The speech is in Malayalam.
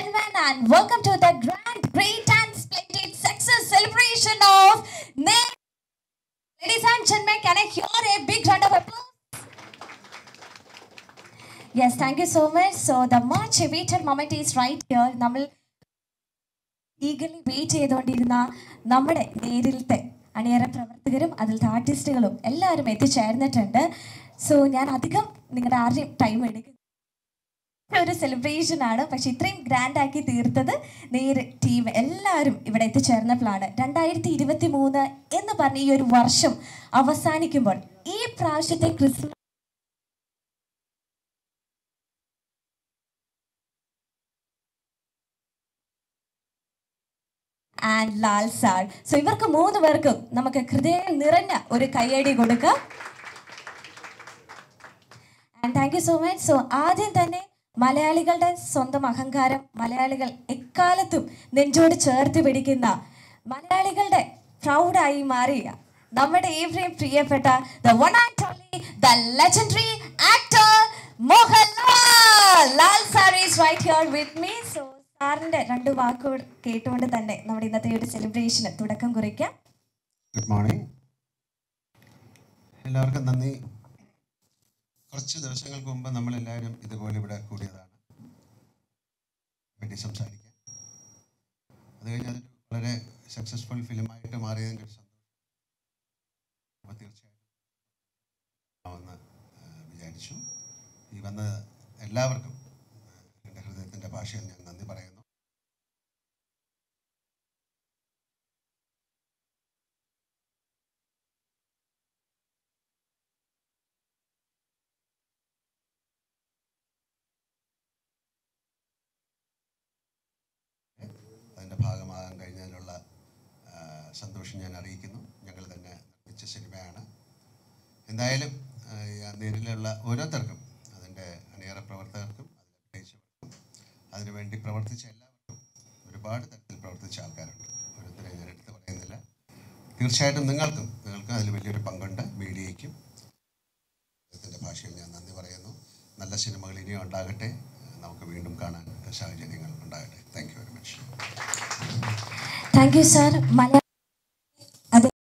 gentlemen, and welcome to the grand, great and splendid success celebration of NER. Ladies and gentlemen, can I hear a big round of applause? Yes, thank you so much. So the much awaited moment is right here. നമ്മൾ eagerly wait ചെയ്തുകൊണ്ടിരുന്ന നമ്മുടെ നേരിലത്തെ അണിയറ പ്രവർത്തകരും അതിലത്തെ ആർട്ടിസ്റ്റുകളും എല്ലാവരും എത്തിച്ചേർന്നിട്ടുണ്ട്. സോ ഞാൻ അധികം നിങ്ങളുടെ ആരുടെയും ടൈം എടുക്കും. ഒരു സെലിബ്രേഷൻ ആണ്, പക്ഷെ ഇത്രയും ഗ്രാൻഡ് ആക്കി തീർത്തത് നേര് ടീം എല്ലാവരും ഇവിടെ എത്തിച്ചേർന്നപ്പോഴാണ്. 2023 എന്ന് പറഞ്ഞ ഈ ഒരു വർഷം അവസാനിക്കുമ്പോൾ ഈ പ്രാവശ്യത്തെ Christmas and Lal sir. So ഇവർക്ക് 3 പേർക്കും നമുക്ക് ഹൃദയം നിറഞ്ഞ ഒരു കയ്യടി കൊടുക്കാം. And thank you so much. So ആദ്യം തന്നെ മലയാളികളുടെ സ്വന്തം അഹങ്കാരം, മലയാളികൾ എക്കാലത്തും നെഞ്ചോട് ചേർത്ത് പിടിക്കുന്ന, മലയാളികളുടെ പ്രൗഡായി മാറിയ നമ്മുടെ ഏവരെയും പ്രിയപ്പെട്ട the one and only, the legendary actor Mohanlal. Lal sir is right here with me. So സാറിന്റെ 2 വാക്കുകൾ കേട്ടുകൊണ്ട് തന്നെ നമ്മുടെ ഇന്നത്തെ ഒരു സെലിബ്രേഷന് തുടക്കം കുറിക്കാം. ഗുഡ് മോർണിംഗ് എല്ലാവർക്കും. നന്ദി. കുറച്ച് ദിവസങ്ങൾക്ക് മുമ്പ് നമ്മളെല്ലാവരും ഇതുപോലെ ഇവിടെ കൂടിയതാണ് വേണ്ടി സംസാരിക്കാൻ. അത് കഴിഞ്ഞ് അതൊരു വളരെ സക്സസ്ഫുൾ ഫിലിമായിട്ട് മാറിയതിൻ്റെ ഒരു സന്തോഷം അപ്പോൾ തീർച്ചയായിട്ടും ആവുമെന്ന് വിചാരിച്ചു. ഈ വന്ന എല്ലാവർക്കും എൻ്റെ ഹൃദയത്തിൻ്റെ ഭാഷയിൽ ഞാൻ നന്ദി പറയുന്നു. അതിൻ്റെ ഭാഗമാകാൻ കഴിഞ്ഞതിലുള്ള സന്തോഷം ഞാൻ അറിയിക്കുന്നു. ഞങ്ങൾ തന്നെ നിർമ്മിച്ച സിനിമയാണ്. എന്തായാലും നേരിലുള്ള ഓരോരുത്തർക്കും, അതിൻ്റെ അണിയറ പ്രവർത്തകർക്കും, അതിലഭിനയിച്ചവർക്കും, അതിനുവേണ്ടി പ്രവർത്തിച്ച എല്ലാവർക്കും, ഒരുപാട് തരത്തിൽ പ്രവർത്തിച്ച ആൾക്കാരുണ്ട്. ഓരോരുത്തരെ ഞാൻ എടുത്ത് പറയുന്നില്ല. തീർച്ചയായിട്ടും നിങ്ങൾക്കും അതിൽ വലിയൊരു പങ്കുണ്ട്. മീഡിയയ്ക്കും അതിൻ്റെ ഭാഷയിൽ ഞാൻ നന്ദി പറയുന്നു. നല്ല സിനിമകൾ ഇനിയും ഉണ്ടാകട്ടെ. നമുക്ക് വീണ്ടും കാണാൻ സാഹചര്യങ്ങൾ ഉണ്ടാകട്ടെ. Thank you very much. Thank you sir.